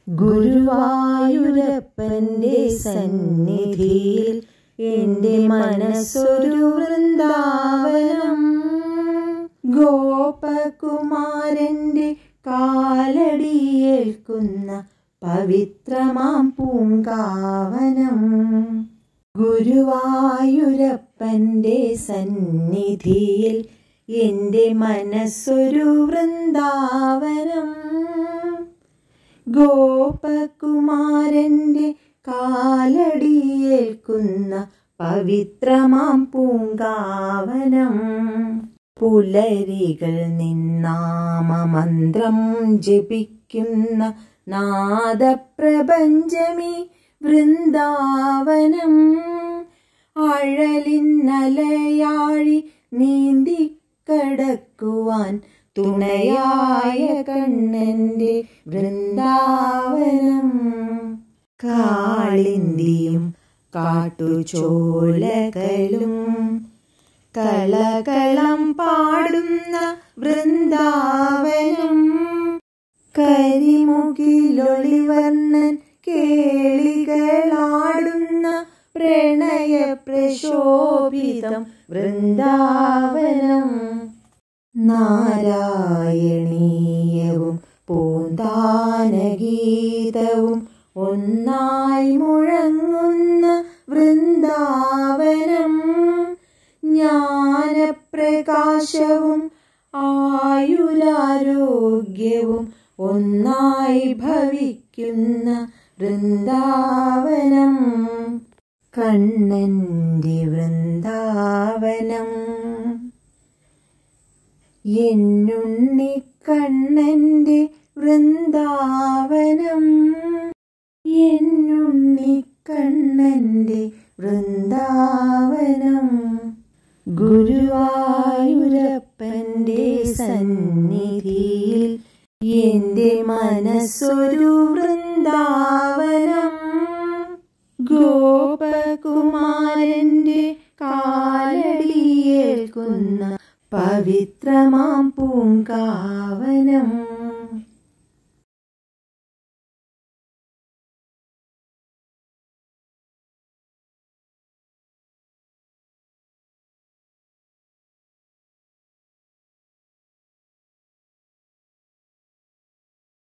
ഗുരുവായൂരപ്പൻ്റെ സന്നിധിയിൽ എൻ്റെ മനസ്സൊരു വൃന്ദാവനം. ഗോപകുമാരൻ്റെ കാലടിയേൽക്കുന്ന പവിത്രമാം പൂങ്കാവനം. ഗുരുവായൂരപ്പൻ്റെ സന്നിധിയിൽ എൻ്റെ മനസ്സൊരു വൃന്ദാവനം. ഗോപകുമാരൻ്റെ കാലടിയേൽക്കുന്ന പവിത്രമാം പൂങ്കാവനം. പുലരികൾ നിന്നാമമന്ത്രം ജപിക്കുന്ന നാദപ്രപഞ്ചമി വൃന്ദാവനം. അഴലിന്നലയാഴി നീന്തിക്കടക്കുവാൻ തുണയായ കണ്ണൻ്റെ വൃന്ദാവനം. കാളിന്തിയും കാട്ടുചോലകളും കളകളം പാടുന്ന വൃന്ദാവനം. കരിമുകിലൊളിവർണ്ണൻ കേളികളാടുന്ന പ്രണയ പ്രശോഭിതം വൃന്ദാവനം. നാരായണീയവും പൂന്താനഗീതവും ഒന്നായി മുഴങ്ങുന്ന വൃന്ദാവനം. ജ്ഞാനപ്രകാശവും ആയുരാരോഗ്യവും ഒന്നായി ഭവിക്കുന്ന വൃന്ദാവനം. കണ്ണൻ്റെ വൃന്ദാവനം. എന്നുണ്ണിക്കണ്ണൻ്റെ വൃന്ദാവനം. എന്നുണ്ണിക്കണ്ണൻ്റെ വൃന്ദാവനം. ഗുരുവായൂരപ്പൻ്റെ സന്നിധിയിൽ എൻ്റെ മനസ്സൊരു വൃന്ദാവനം. ഗോപകുമാരൻ്റെ കാലടിയേൽക്കുന്ന പവിത്രമാം പൂങ്കാവനം.